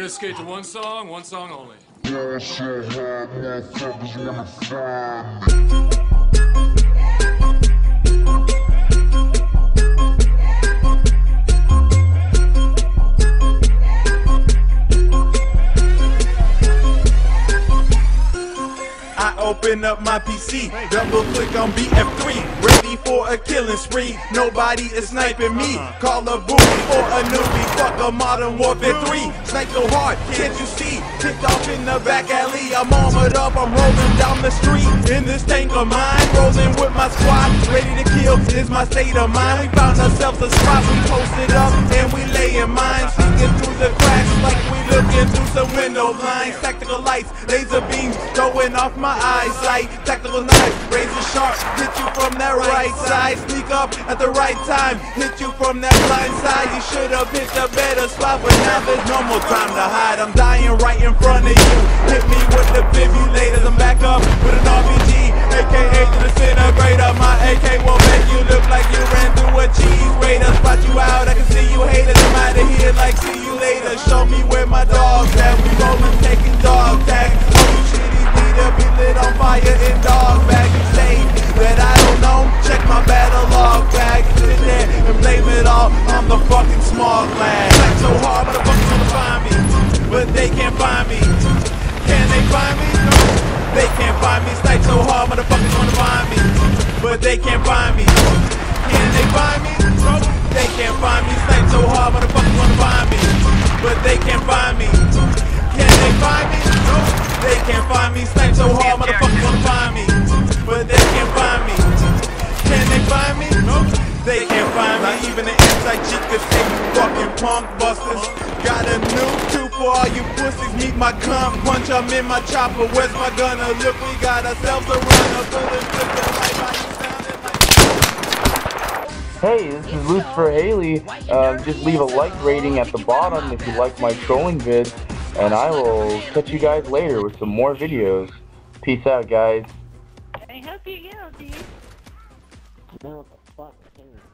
to skate to one song only. Yeah, so hard, motherfuckers wanna find me. I open up my PC, double click on BF3, ready for a killing spree. Nobody is sniping me. Call a booty or a newbie. Fuck a Modern Warfare 3. Snipe so hard, can't you see? Ticked off in the back alley. I'm armored up, I'm rolling down the street in this tank of mine, rolling with my squad, ready to kill is my state of mind. We found ourselves a spot, we posted up and we laying mines, sneaking through the cracks like we looking through some window blinds. Tactical lights, laser beams, throwing off my eyesight. Tactical knife, razor sharp, hit you from that right side. Sneak up at the right time, hit you from that blind side. You should have hit a better spot, but now there's no more time to hide. I'm dying right in front of you. Hit me with the defibrillator. I'm back up with an RPG, aka the disintegrator. My AK will make you look like you ran through a cheese grater. Spot you out, I can see you haters. I'm out of here like see you later. Show me where my dog's at. We rollin', taking dog tags. Oh, you shitty leader, be lit on fire in dog bag. You say that I don't know, check my battle log bag. Sit there and blame it all on the fucking small lad. Like so hard, motherfuckers wanna find me, but they can't find me. Can they find me? No, they can't find me. Snipe so hard, motherfuckers wanna find me, but they can't find me. Can they find me? No, they can't find me. Snipe so hard, motherfuckers wanna find me, but they can't find me. Can they find me? No, they can't find me. Snipe so hard, motherfuckers wanna find me, but they can't find me. Can they find me? No, they can't find me. Not even an anti-cheat could say you fucking punk busters. Got a new cue for all you pussies. Meet my gun punch, I'm in my chopper. Where's my gunner? Look, we got ourselves a runner. Bullets with the light, how you sounding like? Hey, this is Lucifer Haley. Just leave a like rating at the bottom if you like my trolling vids, and I will catch you guys later with some more videos. Peace out, guys. I hope you go, dude. No, the fuck?